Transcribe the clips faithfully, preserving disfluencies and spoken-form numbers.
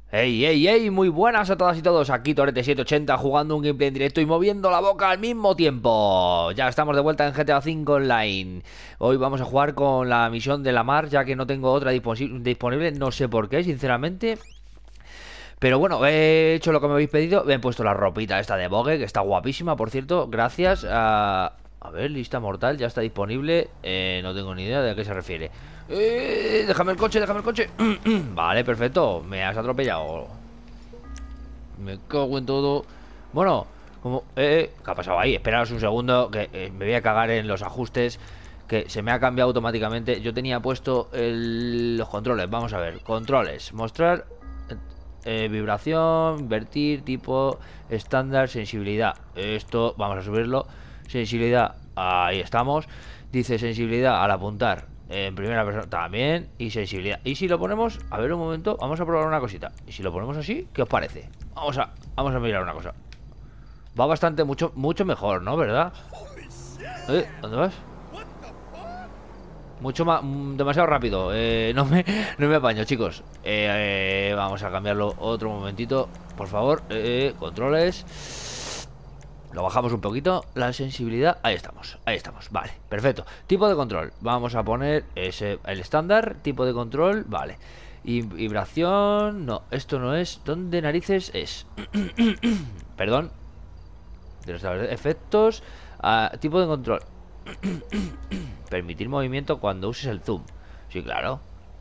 Hey, hey, hey, muy buenas a todas y todos, aquí Torete setecientos ochenta jugando un gameplay en directo y moviendo la boca al mismo tiempo. Ya estamos de vuelta en G T A cinco Online. Hoy vamos a jugar con la misión de la mar, ya que no tengo otra disposi- disponible, no sé por qué, sinceramente. Pero bueno, he hecho lo que me habéis pedido, me he puesto la ropita esta de Bogue, que está guapísima, por cierto, gracias a... A ver, lista mortal, ya está disponible, eh, no tengo ni idea de a qué se refiere. Eh, déjame el coche, déjame el coche. Vale, perfecto, me has atropellado. Me cago en todo. Bueno, como... Eh, ¿qué ha pasado ahí? Esperaos un segundo, que eh, me voy a cagar en los ajustes. Que se me ha cambiado automáticamente. Yo tenía puesto el- los controles. Vamos a ver. Controles. Mostrar eh, vibración, invertir, tipo, estándar, sensibilidad. Esto, vamos a subirlo. Sensibilidad. Ahí estamos. Dice sensibilidad al apuntar en primera persona también. Y sensibilidad. Y si lo ponemos, a ver un momento, vamos a probar una cosita. Y si lo ponemos así, ¿qué os parece? Vamos a, vamos a mirar una cosa. Va bastante, mucho, mucho mejor, ¿no? ¿Verdad? ¿Eh? ¿Dónde vas? Mucho más, mm, demasiado rápido. Eh, no me, no me apaño, chicos. Eh, eh, vamos a cambiarlo otro momentito, por favor. Eh, controles. Lo bajamos un poquito. La sensibilidad. Ahí estamos. Ahí estamos. Vale, perfecto. Tipo de control. Vamos a poner ese, el estándar. Tipo de control. Vale. Y vibración. No, esto no es. ¿Dónde narices es? Perdón. De los efectos. Ah, tipo de control. Permitir movimiento cuando uses el zoom. Sí, claro.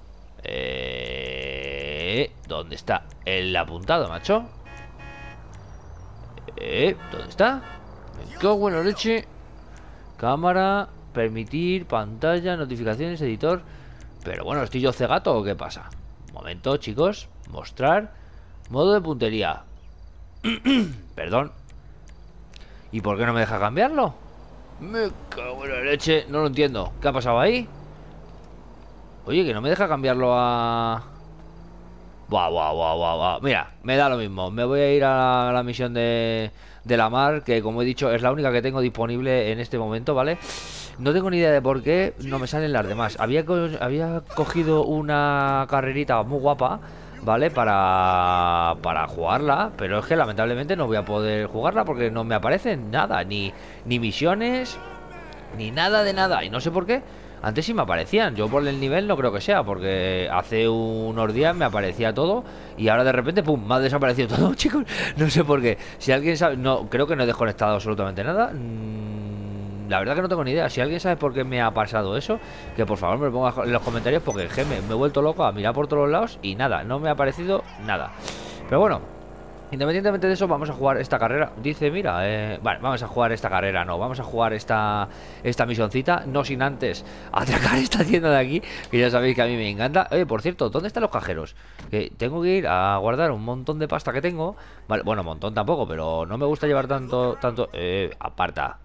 Eh, ¿Dónde está el apuntado, macho? Eh, ¿Dónde está? Me cago en la leche. Cámara, permitir, pantalla, notificaciones, editor. Pero bueno, ¿estoy yo cegato o qué pasa? Un momento, chicos. Mostrar. Modo de puntería. Perdón. ¿Y por qué no me deja cambiarlo? Me cago en la leche. No lo entiendo. ¿Qué ha pasado ahí? Oye, que no me deja cambiarlo a... Buah, buah, buah, buah, buah. Mira, me da lo mismo. Me voy a ir a la misión de, de la mar, que como he dicho, es la única que tengo disponible en este momento, ¿vale? No tengo ni idea de por qué no me salen las demás. Había, co había cogido una carrerita muy guapa, ¿vale? Para, para jugarla, pero es que lamentablemente no voy a poder jugarla porque no me aparecen nada, ni, ni misiones, ni nada de nada. Y no sé por qué. Antes sí me aparecían. Yo por el nivel no creo que sea, porque hace unos días me aparecía todo y ahora de repente, pum, me ha desaparecido todo, chicos. No sé por qué. Si alguien sabe... No, creo que no he desconectado absolutamente nada. Mm, la verdad que no tengo ni idea. Si alguien sabe por qué me ha pasado eso, que por favor me lo ponga en los comentarios, porque je, me, me he vuelto loco a mirar por todos lados y nada, no me ha aparecido nada. Pero bueno, independientemente de eso, vamos a jugar esta carrera. Dice, mira, eh, vale, vamos a jugar esta carrera, no, vamos a jugar esta esta misioncita, no sin antes atracar esta tienda de aquí, que ya sabéis que a mí me encanta. Oye, por cierto, ¿dónde están los cajeros? Que tengo que ir a guardar un montón de pasta que tengo. Vale, bueno, un montón tampoco, pero no me gusta llevar tanto, tanto, eh, aparta.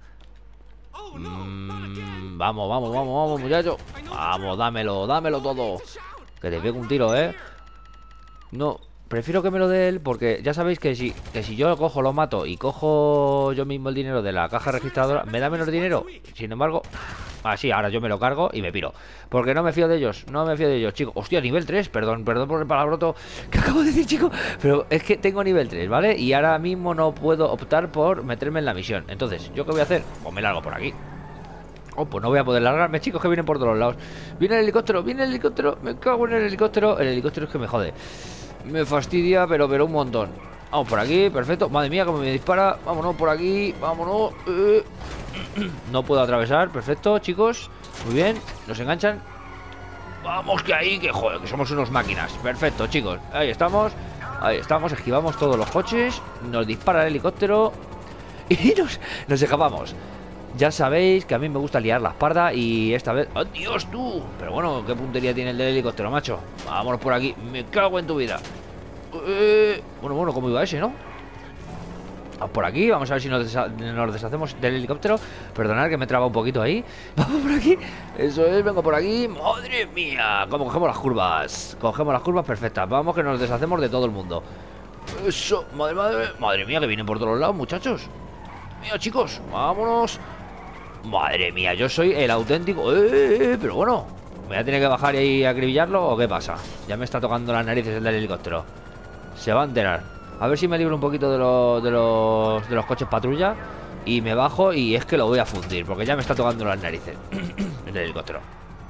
Mm, vamos, vamos, vamos, vamos, muchacho. Vamos, dámelo, dámelo todo. Que te pego un tiro, eh. No, prefiero que me lo dé él porque ya sabéis que si, que si yo lo cojo, lo mato y cojo yo mismo el dinero de la caja registradora, me da menos dinero. Sin embargo, así, ahora yo me lo cargo y me piro. Porque no me fío de ellos, no me fío de ellos, chicos. Hostia, nivel tres, perdón, perdón por el palabroto que acabo de decir, chico. Pero es que tengo nivel tres, ¿vale? Y ahora mismo no puedo optar por meterme en la misión. Entonces, ¿yo qué voy a hacer? Pues me largo por aquí. Oh, pues no voy a poder largarme, chicos, que vienen por todos lados. Viene el helicóptero, viene el helicóptero. Me cago en el helicóptero. El helicóptero es que me jode. Me fastidia, pero pero un montón. Vamos por aquí, perfecto. Madre mía, como me dispara. Vámonos por aquí, vámonos. eh. No puedo atravesar, perfecto, chicos. Muy bien, nos enganchan. Vamos que ahí, que joder, que somos unos máquinas. Perfecto, chicos, ahí estamos. Ahí estamos, esquivamos todos los coches. Nos dispara el helicóptero y nos, nos escapamos. Ya sabéis que a mí me gusta liar la espalda y esta vez... ¡Oh, Dios, tú! Pero bueno, ¿qué puntería tiene el del helicóptero, macho? Vámonos por aquí. Me cago en tu vida. Eh... Bueno, bueno, ¿cómo iba ese, no? Vamos por aquí, vamos a ver si nos, desha nos deshacemos del helicóptero. Perdonad que me traba un poquito ahí. Vamos por aquí. Eso es, vengo por aquí. ¡Madre mía! ¿Cómo cogemos las curvas? Cogemos las curvas perfectas. Vamos que nos deshacemos de todo el mundo. Eso, madre, madre, madre mía, que vienen por todos lados, muchachos. Mira, chicos, vámonos. Madre mía, yo soy el auténtico... ¡Eh, eh, eh! Pero bueno, ¿me voy a tener que bajar y acribillarlo o qué pasa? Ya me está tocando las narices el del helicóptero. Se va a enterar. A ver si me libro un poquito de, los de, los, de los coches patrulla. Y me bajo y es que lo voy a fundir, porque ya me está tocando las narices el helicóptero.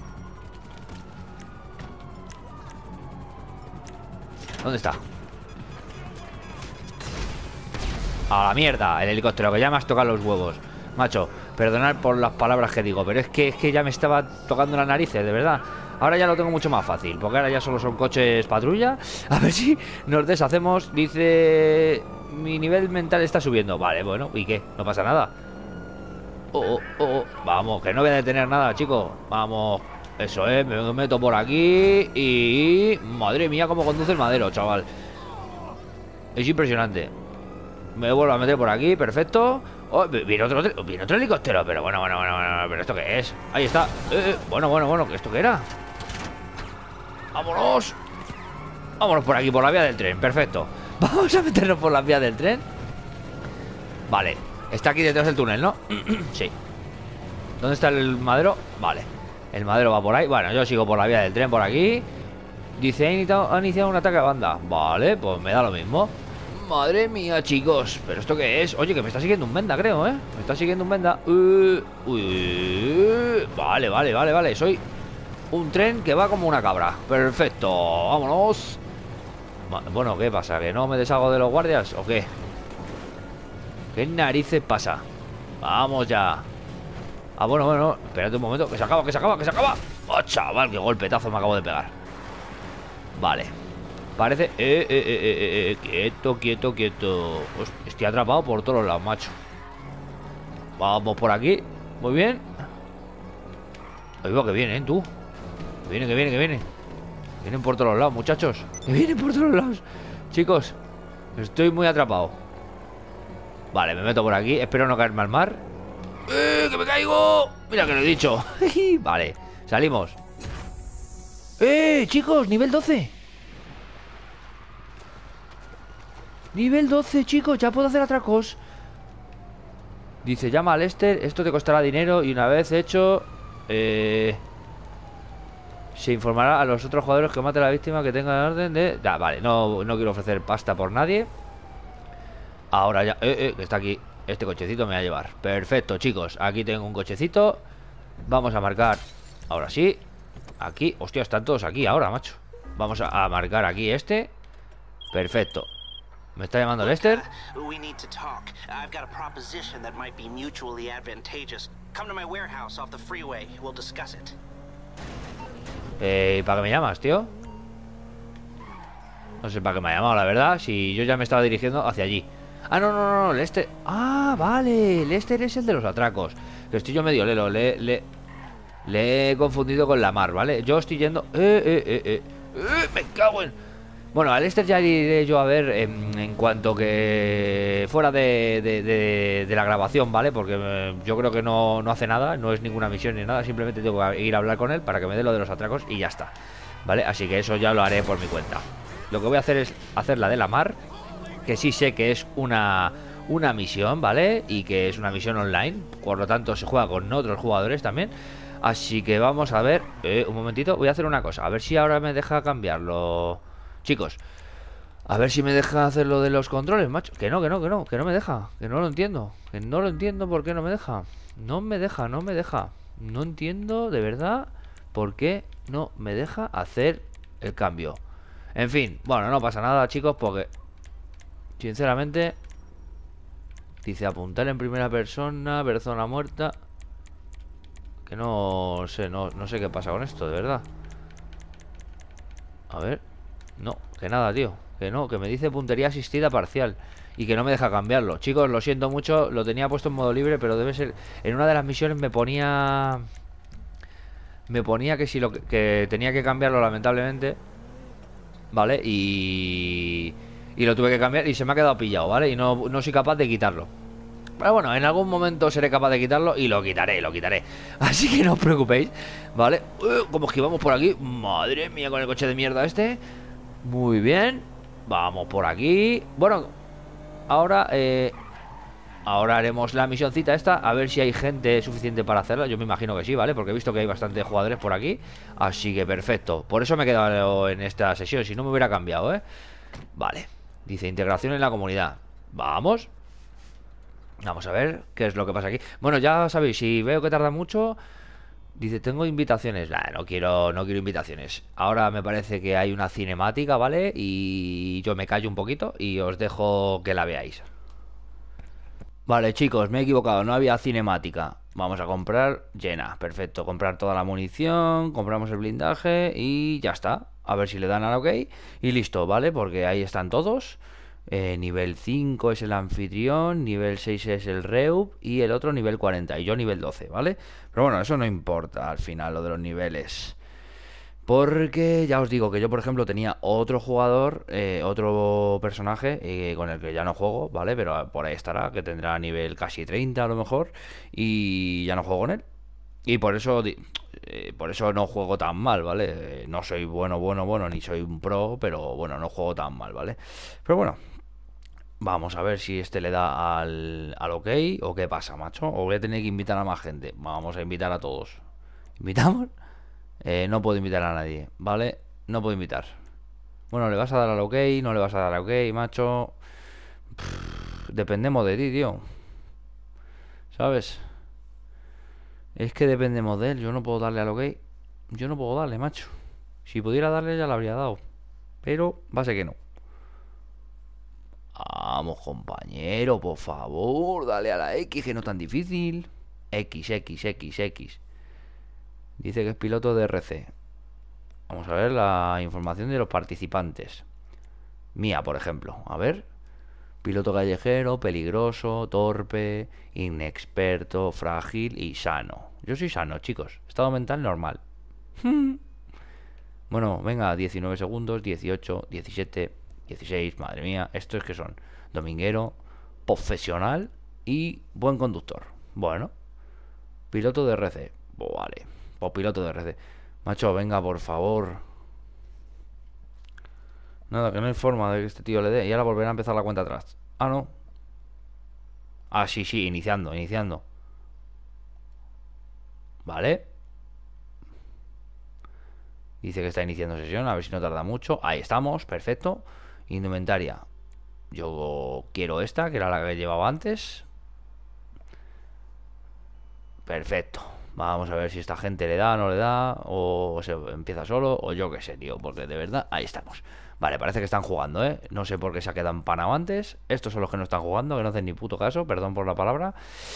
¿Dónde está? A la mierda, el helicóptero, que ya me has tocado los huevos. Macho, perdonad por las palabras que digo, pero es que, es que ya me estaba tocando las narices, de verdad. Ahora ya lo tengo mucho más fácil, porque ahora ya solo son coches patrulla. A ver si nos deshacemos. Dice... Mi nivel mental está subiendo. Vale, bueno, ¿y qué? No pasa nada. Oh, oh, oh. Vamos, que no voy a detener nada, chicos. Vamos. Eso es, me meto por aquí. Y... Madre mía, cómo conduce el madero, chaval. Es impresionante. Me vuelvo a meter por aquí, perfecto. Oh, viene otro, viene otro helicóptero. Pero bueno, bueno, bueno, bueno. ¿Pero esto qué es? Ahí está. Eh, eh. Bueno, bueno, bueno. ¿Esto qué era? ¡Vámonos! Vámonos por aquí, por la vía del tren, perfecto. Vamos a meternos por la vía del tren. Vale, está aquí detrás del túnel, ¿no? Sí. ¿Dónde está el madero? Vale, el madero va por ahí. Bueno, yo sigo por la vía del tren, por aquí. Dice, ha iniciado, ha iniciado un ataque a banda. Vale, pues me da lo mismo. Madre mía, chicos. ¿Pero esto qué es? Oye, que me está siguiendo un venda, creo, ¿eh? Me está siguiendo un venda. uh, uh, Vale, vale, vale, vale. Soy un tren que va como una cabra. Perfecto, vámonos. Bueno, ¿qué pasa? ¿Que no me deshago de los guardias o qué? ¿Qué narices pasa? Vamos ya. Ah, bueno, bueno, espérate un momento. Que se acaba, que se acaba, que se acaba. Oh, chaval, qué golpetazo me acabo de pegar. Vale. Parece... Eh, eh, eh, eh, eh, quieto, quieto, quieto. Pues estoy atrapado por todos los lados, macho. Vamos por aquí. Muy bien. Oigo que vienen, tú. Que viene, que viene, que viene. Vienen por todos lados, muchachos. Que vienen por todos lados. Chicos, estoy muy atrapado. Vale, me meto por aquí. Espero no caerme al mar. ¡Eh, que me caigo! Mira que lo he dicho. Vale, salimos. ¡Eh, chicos! Nivel doce. Nivel doce, chicos. Ya puedo hacer atracos. Dice, llama a Lester. Esto te costará dinero. Y una vez hecho... Eh... Se informará a los otros jugadores que mate a la víctima que tenga orden de... Ya, vale, no, no quiero ofrecer pasta por nadie. Ahora ya... Eh, eh, que está aquí. Este cochecito me va a llevar. Perfecto, chicos. Aquí tengo un cochecito. Vamos a marcar... Ahora sí. Aquí... Hostia, están todos aquí ahora, macho. Vamos a, a marcar aquí este. Perfecto. ¿Me está llamando Lester? Eh, ¿para qué me llamas, tío? No sé para qué me ha llamado, la verdad. Si yo ya me estaba dirigiendo hacia allí. Ah, no, no, no, Lester. Ah, vale, Lester es el de los atracos. Que estoy yo medio lelo. Le, le, le he confundido con la mar, ¿vale? Yo estoy yendo... Eh, eh, eh, eh, eh me cago en... Bueno, a Lester ya iré yo a ver en, en cuanto que fuera de, de, de, de la grabación, ¿vale? Porque eh, yo creo que no, no hace nada, no es ninguna misión ni nada. Simplemente tengo que ir a hablar con él para que me dé lo de los atracos y ya está, ¿vale? Así que eso ya lo haré por mi cuenta. Lo que voy a hacer es hacer la de la mar, que sí sé que es una, una misión, ¿vale? Y que es una misión online, por lo tanto se juega con otros jugadores también. Así que vamos a ver, eh, un momentito, voy a hacer una cosa, a ver si ahora me deja cambiarlo. Chicos, a ver si me deja hacer lo de los controles, macho. Que no, que no, que no, que no me deja. Que no lo entiendo. Que no lo entiendo por qué no me deja. No me deja, no me deja. No entiendo de verdad por qué no me deja hacer el cambio. En fin, bueno, no pasa nada, chicos, porque sinceramente dice apuntar en primera persona, persona muerta. Que no sé, no, no sé qué pasa con esto, de verdad. A ver. No, que nada, tío. Que no, que me dice puntería asistida parcial. Y que no me deja cambiarlo. Chicos, lo siento mucho. Lo tenía puesto en modo libre, pero debe ser... En una de las misiones me ponía... Me ponía que si lo que, que tenía que cambiarlo, lamentablemente. ¿Vale? Y... Y lo tuve que cambiar y se me ha quedado pillado, ¿vale? Y no, no soy capaz de quitarlo. Pero bueno, en algún momento seré capaz de quitarlo y lo quitaré, lo quitaré. Así que no os preocupéis, ¿vale? Uh, como esquivamos por aquí. Madre mía, con el coche de mierda este. Muy bien. Vamos por aquí. Bueno, ahora eh, ahora haremos la misioncita esta. A ver si hay gente suficiente para hacerla. Yo me imagino que sí, ¿vale? Porque he visto que hay bastantes jugadores por aquí. Así que perfecto. Por eso me he quedado en esta sesión. Si no me hubiera cambiado, ¿eh? Vale. Dice integración en la comunidad. Vamos. Vamos a ver qué es lo que pasa aquí. Bueno, ya sabéis, si veo que tarda mucho, dice, tengo invitaciones. Nah, no quiero, no quiero invitaciones. Ahora me parece que hay una cinemática, ¿vale? Y yo me callo un poquito y os dejo que la veáis. Vale, chicos, me he equivocado, no había cinemática. Vamos a comprar llena, perfecto. Comprar toda la munición, compramos el blindaje y ya está. A ver si le dan al OK y listo, ¿vale? Porque ahí están todos. Eh, nivel cinco es el anfitrión, nivel seis es el Reup y el otro nivel cuarenta y yo nivel doce, ¿vale? Pero bueno, eso no importa al final, lo de los niveles. Porque ya os digo que yo, por ejemplo, tenía otro jugador, eh, otro personaje eh, con el que ya no juego, ¿vale? Pero por ahí estará, que tendrá nivel casi treinta a lo mejor, y ya no juego con él. Y por eso, di- eh, por eso no juego tan mal, ¿vale? Eh, No soy bueno, bueno, bueno, ni soy un pro, pero bueno, no juego tan mal, ¿vale? Pero bueno, vamos a ver si este le da al, al OK o qué pasa, macho. O voy a tener que invitar a más gente. Vamos a invitar a todos. ¿Invitamos? Eh, no puedo invitar a nadie, ¿vale? No puedo invitar. Bueno, ¿le vas a dar al OK? ¿No le vas a dar al OK, macho? Pff, dependemos de ti, tío. ¿Sabes? Es que dependemos de él. Yo no puedo darle al OK. Yo no puedo darle, macho. Si pudiera darle ya le habría dado. Pero va a ser que no. Vamos, compañero, por favor. Dale a la X, que no es tan difícil. X, X, X, X. Dice que es piloto de R C. Vamos a ver la información de los participantes. Mía, por ejemplo. A ver. Piloto callejero, peligroso, torpe, inexperto, frágil y sano. Yo soy sano, chicos. Estado mental normal. Bueno, venga, diecinueve segundos, dieciocho, diecisiete, dieciséis. Madre mía, esto es que son dominguero, profesional y buen conductor. Bueno, piloto de R C. Pues vale, pues piloto de R C. Macho, venga, por favor. Nada, que no hay forma de que este tío le dé. Y ahora volverá a empezar la cuenta atrás. Ah, no. Ah, sí, sí, iniciando, iniciando. Vale. Dice que está iniciando sesión, a ver si no tarda mucho. Ahí estamos, perfecto. Indumentaria. Yo quiero esta, que era la que llevaba antes. Perfecto. Vamos a ver si esta gente le da, no le da, o se empieza solo, o yo qué sé, tío, porque de verdad, ahí estamos. Vale, parece que están jugando, ¿eh? No sé por qué se ha quedado empanado antes. Estos son los que no están jugando, que no hacen ni puto caso, perdón por la palabra.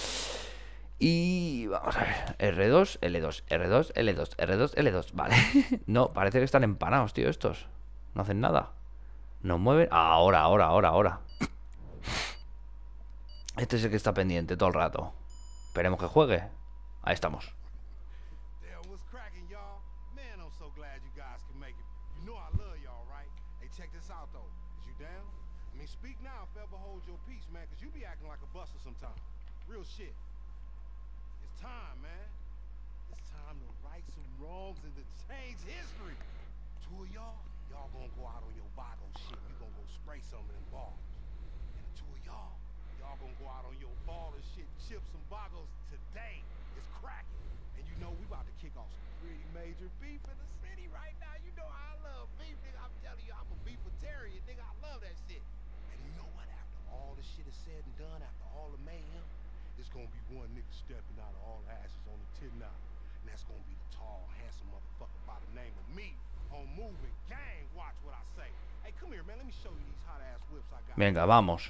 Y vamos a ver, R dos, L dos, R dos, L dos, R dos, L dos, vale. No, parece que están empanados, tío, estos. No hacen nada. No mueven. Ahora, ahora, ahora, ahora. Este es el que está pendiente todo el rato. Esperemos que juegue. Ahí estamos. Venga, vamos.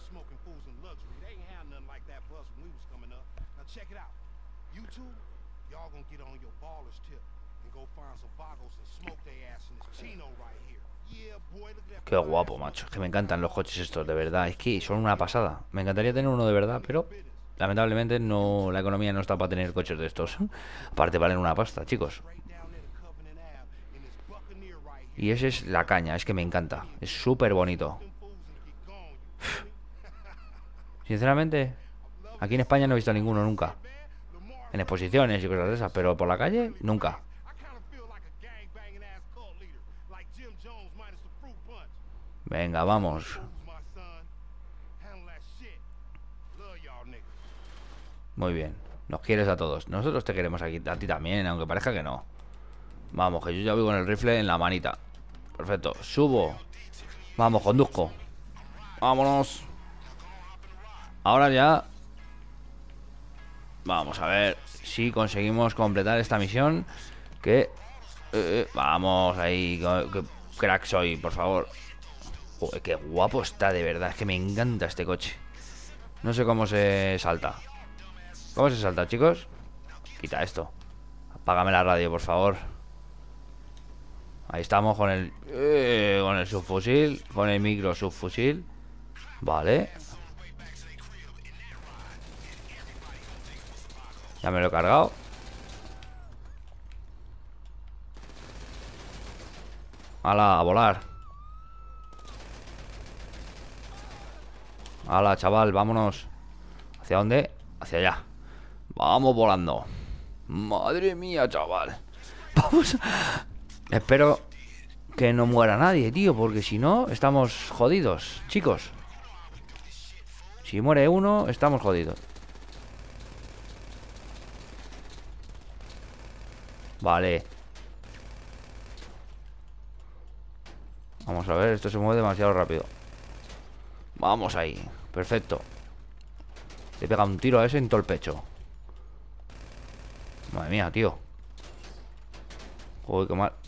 Qué guapo, macho. Es que me encantan los coches estos, de verdad. Es que son una pasada. Me encantaría tener uno de verdad, pero lamentablemente no, la economía no está para tener coches de estos. Aparte valen una pasta, chicos. Y esa es la caña, es que me encanta. Es súper bonito. Sinceramente, aquí en España no he visto ninguno nunca. En exposiciones y cosas de esas, pero por la calle, nunca. Venga, vamos. Muy bien. Nos quieres a todos. Nosotros te queremos aquí, a ti también, aunque parezca que no. Vamos, que yo ya voy con el rifle en la manita. Perfecto. Subo. Vamos, conduzco. Vámonos. Ahora ya vamos a ver si conseguimos completar esta misión. Que... eh, eh, vamos ahí. Que crack soy, por favor. Joder, qué guapo está, de verdad. Es que me encanta este coche. No sé cómo se salta. ¿Cómo se salta, chicos? Quita esto. Apágame la radio, por favor. Ahí estamos con el... Eh, con el subfusil. Con el micro subfusil. Vale. Ya me lo he cargado. ¡Hala, a volar! ¡Hala, chaval! Vámonos. ¿Hacia dónde? Hacia allá. Vamos volando. Madre mía, chaval. Vamos a... Espero que no muera nadie, tío, porque si no, estamos jodidos, chicos. Si muere uno, estamos jodidos. Vale. Vamos a ver, esto se mueve demasiado rápido. Vamos ahí, perfecto. Le pega un tiro a ese en todo el pecho. Madre mía, tío. Joder, qué mal.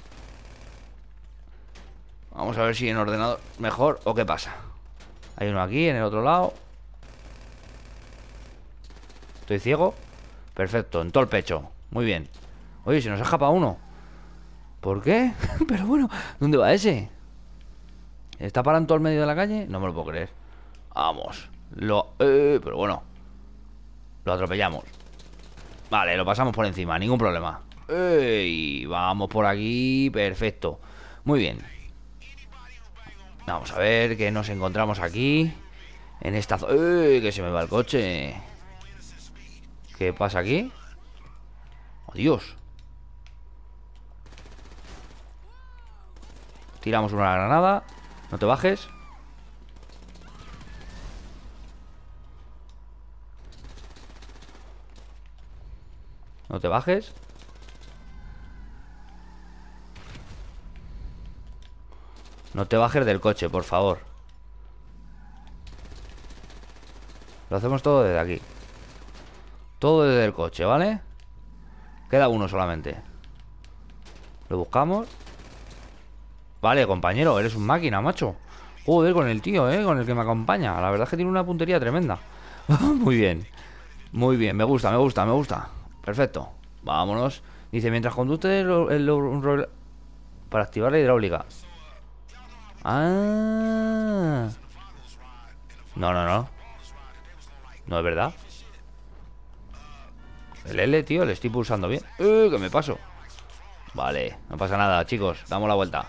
Vamos a ver si en ordenador mejor o qué pasa. Hay uno aquí, en el otro lado. ¿Estoy ciego? Perfecto, en todo el pecho. Muy bien. Oye, se nos ha escapado uno. ¿Por qué? Pero bueno, ¿dónde va ese? ¿Está parando en todo el medio de la calle? No me lo puedo creer. Vamos. Lo... Eh, pero bueno. Lo atropellamos. Vale, lo pasamos por encima, ningún problema. ¡Ey! Vamos por aquí. Perfecto. Muy bien. Vamos a ver qué nos encontramos aquí. En esta zona... ¡Ey! Que se me va el coche. ¿Qué pasa aquí? ¡Oh, Dios! Tiramos una granada. No te bajes. No te bajes. No te bajes del coche, por favor. Lo hacemos todo desde aquí. Todo desde el coche, ¿vale? Queda uno solamente. Lo buscamos. Vale, compañero, eres un máquina, macho. Joder, con el tío, ¿eh? Con el que me acompaña. La verdad es que tiene una puntería tremenda. Muy bien. Muy bien, me gusta, me gusta, me gusta. Perfecto. Vámonos. Dice, mientras conduce el, el- el- para activar la hidráulica. Ah. No, no, no. No es verdad. El L, tío, le estoy pulsando bien. ¡Eh, que me paso! Vale, no pasa nada, chicos. Damos la vuelta.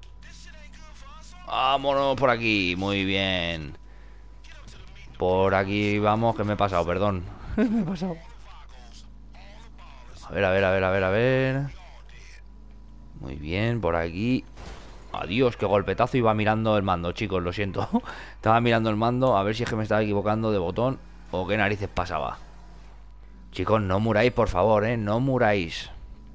Vámonos por aquí. Muy bien. Por aquí vamos, que me he pasado, perdón. Me he pasado. A ver, a ver, a ver, a ver, a ver. Muy bien, por aquí. Adiós, qué golpetazo. Iba mirando el mando, chicos, lo siento. Estaba mirando el mando, a ver si es que me estaba equivocando de botón o qué narices pasaba. Chicos, no muráis, por favor, eh. No muráis.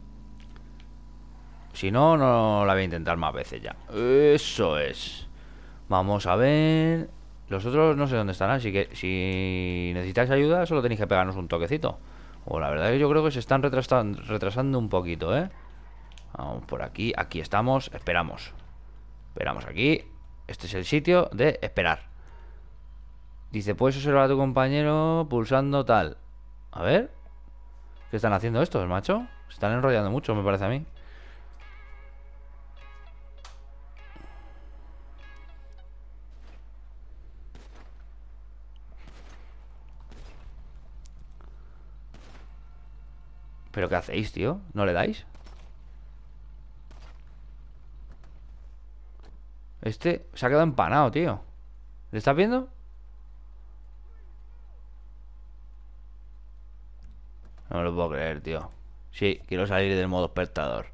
Si no, no la voy a intentar más veces ya. Eso es. Vamos a ver. Los otros no sé dónde estarán, así que si necesitáis ayuda, solo tenéis que pegarnos un toquecito. O la verdad es que yo creo que se están retrasando, retrasando un poquito, ¿eh? Vamos por aquí, aquí estamos, esperamos. Esperamos aquí. Este es el sitio de esperar. Dice, puedes observar a tu compañero pulsando tal. A ver. ¿Qué están haciendo estos, macho? Se están enrollando mucho, me parece a mí. ¿Pero qué hacéis, tío? ¿No le dais? Este se ha quedado empanado, tío. ¿Le estás viendo? No me lo puedo creer, tío. Sí, quiero salir del modo espectador.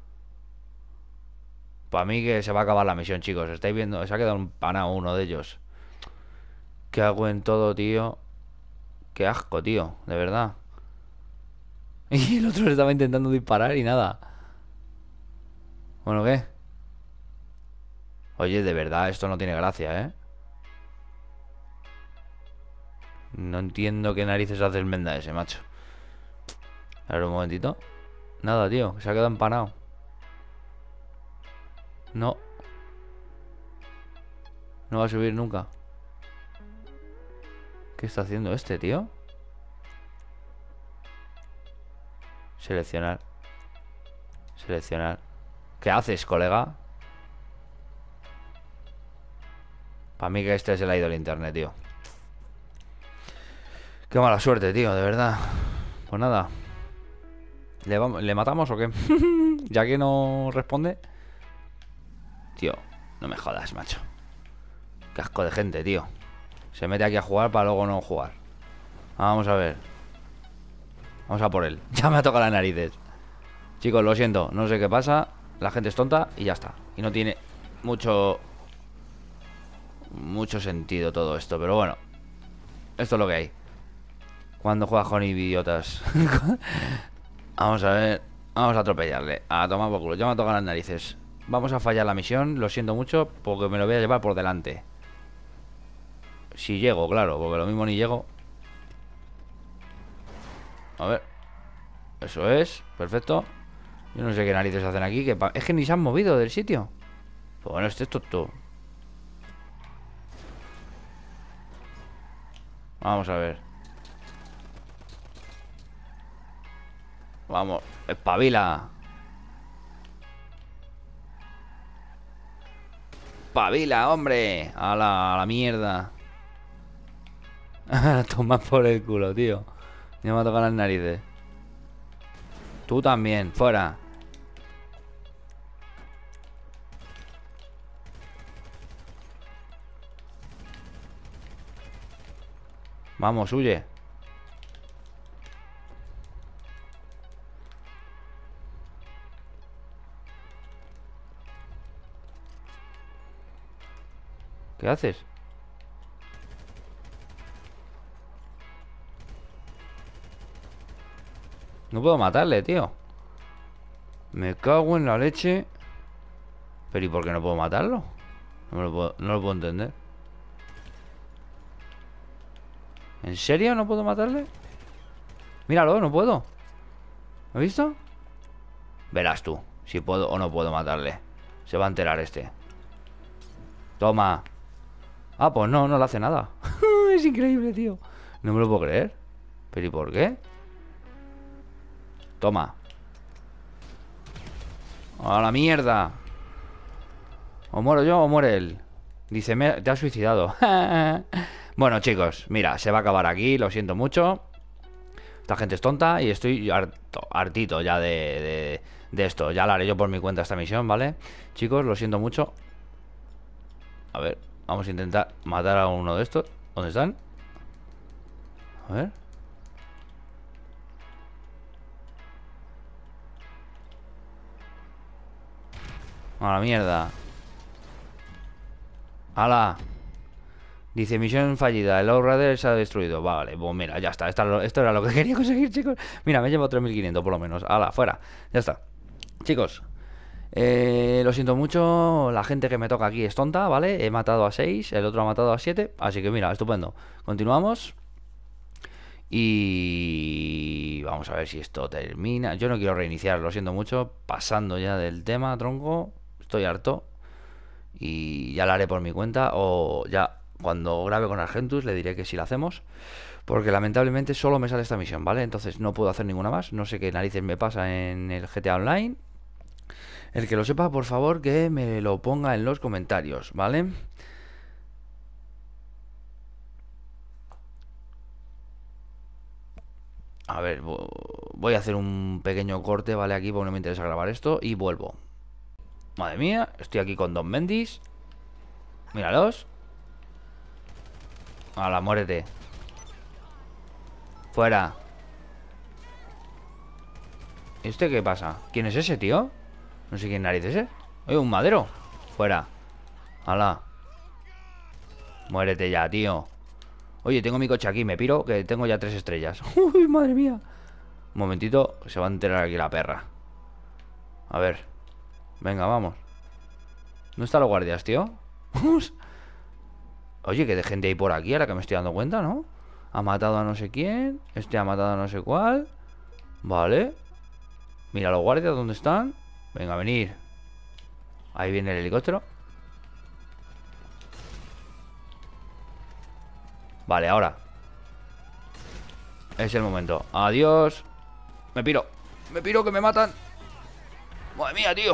Para mí que se va a acabar la misión, chicos. Estáis viendo, se ha quedado empanado uno de ellos. ¿Qué hago en todo, tío? Qué asco, tío, de verdad. Y el otro le estaba intentando disparar y nada. Bueno, ¿qué? Oye, de verdad, esto no tiene gracia, ¿eh? No entiendo qué narices hace el menda ese, macho. A ver, un momentito. Nada, tío, se ha quedado empanado. No. No va a subir nunca. ¿Qué está haciendo este, tío? Seleccionar. Seleccionar. ¿Qué haces, colega? Para mí que este se le ha ido el internet, tío. Qué mala suerte, tío, de verdad. Pues nada. ¿Le, vamos, ¿le matamos o qué? Ya que no responde. Tío, no me jodas, macho. Qué asco de gente, tío. Se mete aquí a jugar para luego no jugar. Vamos a ver. Vamos a por él. Ya me ha tocado las narices. Chicos, lo siento, no sé qué pasa. La gente es tonta y ya está. Y no tiene mucho Mucho sentido todo esto. Pero bueno, esto es lo que hay cuando juegas con idiotas. Vamos a ver. Vamos a atropellarle. A tomar por culo, ya me ha tocado las narices. Vamos a fallar la misión, lo siento mucho, porque me lo voy a llevar por delante. Si llego, claro, porque lo mismo ni llego. A ver. Eso es, perfecto. Yo no sé qué narices hacen aquí, que pa... Es que ni se han movido del sitio. Pues bueno, este es tonto. Vamos a ver. Vamos, espabila. Espabila, hombre. A la, a la mierda. Toma por el culo, tío. Ya me ha tocado las narices. Tú también, fuera. Vamos, huye. ¿Qué haces? No puedo matarle, tío. Me cago en la leche. Pero ¿y por qué no puedo matarlo? No lo puedo, no lo puedo entender. ¿En serio no puedo matarle? Míralo, no puedo. ¿Has visto? Verás tú si puedo o no puedo matarle. Se va a enterar este. Toma. Ah, pues no, no le hace nada. Es increíble, tío. No me lo puedo creer. ¿Pero y por qué? Toma. A la mierda. O muero yo o muere él. Dice, me, te has suicidado. Bueno, chicos, mira, se va a acabar aquí. Lo siento mucho. Esta gente es tonta y estoy harto, hartito ya de, de, de esto. Ya la haré yo por mi cuenta esta misión, ¿vale? Chicos, lo siento mucho. A ver, vamos a intentar matar a uno de estos. ¿Dónde están? A ver. A la mierda. ¡Hala! Dice, misión fallida, el Outrider se ha destruido. Vale, pues mira, ya está. Esto, esto era lo que quería conseguir, chicos. Mira, me llevo tres mil quinientos por lo menos. ¡Hala, fuera! Ya está. Chicos, eh, lo siento mucho. La gente que me toca aquí es tonta, ¿vale? He matado a seis, el otro ha matado a siete. Así que mira, estupendo. Continuamos. Y vamos a ver si esto termina. Yo no quiero reiniciar, lo siento mucho. Pasando ya del tema, tronco. Estoy harto. Y ya la haré por mi cuenta. O ya cuando grabe con Argentus le diré que si la hacemos. Porque lamentablemente solo me sale esta misión, ¿vale? Entonces no puedo hacer ninguna más. No sé qué narices me pasa en el G T A Online. El que lo sepa, por favor, que me lo ponga en los comentarios, ¿vale? A ver, voy a hacer un pequeño corte, ¿vale? Aquí porque no me interesa grabar esto. Y vuelvo. Madre mía, estoy aquí con Don Mendis. Míralos. Hala, muérete. Fuera. ¿Y este qué pasa? ¿Quién es ese, tío? No sé quién narices es. Oye, un madero. Fuera. Hala. Muérete ya, tío. Oye, tengo mi coche aquí, me piro, que tengo ya tres estrellas. Uy, madre mía. Un momentito, se va a enterar aquí la perra. A ver. Venga, vamos. ¿Dónde están los guardias, tío? Vamos. Oye, que de gente hay por aquí, ahora que me estoy dando cuenta, ¿no? Ha matado a no sé quién. Este ha matado a no sé cuál. Vale. Mira los guardias, ¿dónde están? Venga, a venir. Ahí viene el helicóptero. Vale, ahora es el momento. Adiós. Me piro. Me piro que me matan. Madre mía, tío.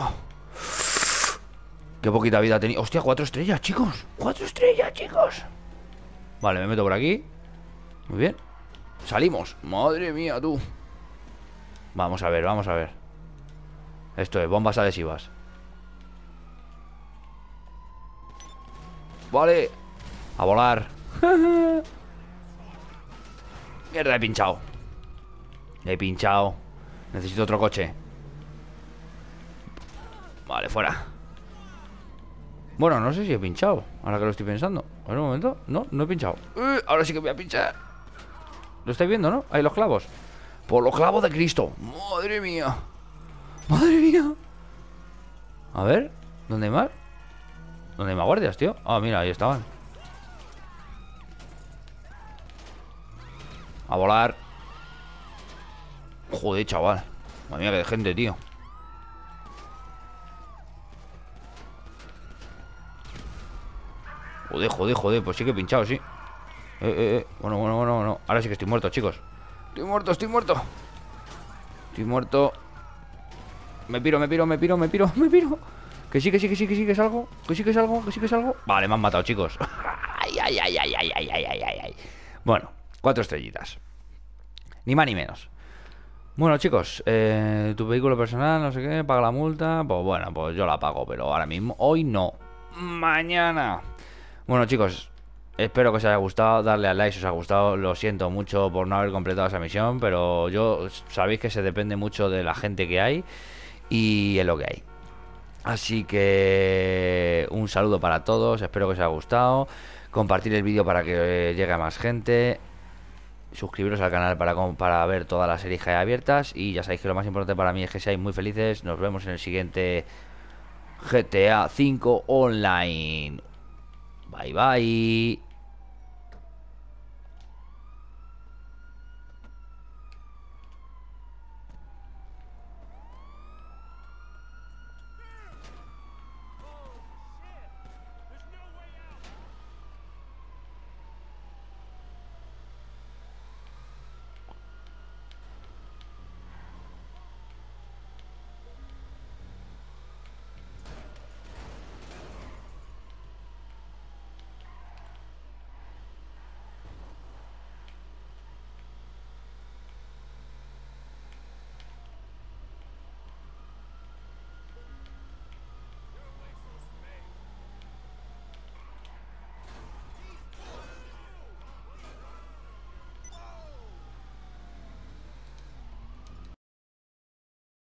Qué poquita vida tenía. Hostia, cuatro estrellas, chicos. Cuatro estrellas, chicos. Vale, me meto por aquí. Muy bien. Salimos. Madre mía, tú. Vamos a ver, vamos a ver. Esto es bombas adhesivas. Vale. A volar. Mierda, he pinchado. He pinchado. Necesito otro coche. Vale, fuera. Bueno, no sé si he pinchado. Ahora que lo estoy pensando. A ver un momento. No, no he pinchado. uh, Ahora sí que voy a pinchar. Lo estáis viendo, ¿no? Ahí los clavos. Por los clavos de Cristo. Madre mía. Madre mía. A ver, ¿dónde hay más? ¿Dónde hay más guardias, tío? Ah, mira, ahí estaban. A volar. Joder, chaval. Madre mía, que de gente, tío. Joder, joder, joder. Pues sí que he pinchado, sí. Eh, eh, eh. Bueno, bueno, bueno, bueno. Ahora sí que estoy muerto, chicos. Estoy muerto, estoy muerto. Estoy muerto. Me piro, me piro, me piro, me piro, me piro. Que sí, que sí, que sí, que sí, que salgo. Que sí, que salgo, que sí, que salgo. Vale, me han matado, chicos. Ay, ay, ay, ay, ay, ay, ay, ay, ay, ay. Bueno, cuatro estrellitas. Ni más ni menos. Bueno, chicos, eh, tu vehículo personal, no sé qué, paga la multa. Pues bueno, pues yo la pago, pero ahora mismo, hoy no. Mañana. Bueno, chicos, espero que os haya gustado. Darle al like si os ha gustado. Lo siento mucho por no haber completado esa misión, pero yo sabéis que se depende mucho de la gente que hay y es lo que hay. Así que un saludo para todos. Espero que os haya gustado. Compartir el vídeo para que llegue a más gente. Suscribiros al canal para, para ver todas las series que hay abiertas. Y ya sabéis que lo más importante para mí es que seáis muy felices. Nos vemos en el siguiente G T A cinco Online. Bye bye.